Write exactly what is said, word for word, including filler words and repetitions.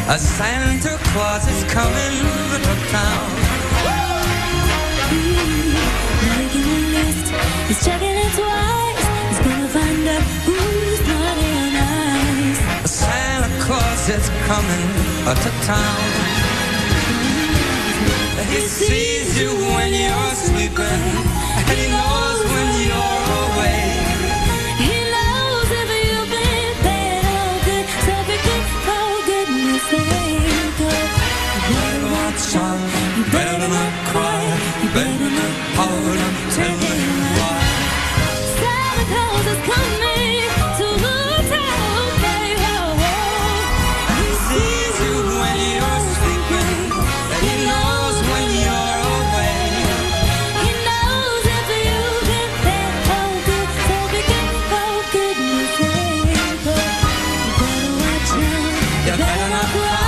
A Santa Claus is coming to town. Making a list, he's checking it twice. He's gonna find out who's naughty or nice. A Santa Claus is coming to town. He sees you when you're sleeping, and he knows when you're awake. He knows if you've been bad or good, so be good for goodness sake. You better watch out, you better not cry, you better not hold on, tell me why. Santa Claus is coming to the town, baby. He sees you when you're sleeping, and he knows when you're awake. He knows if you've been bad or good, so be good for goodness sake. You better watch out, You better not cry.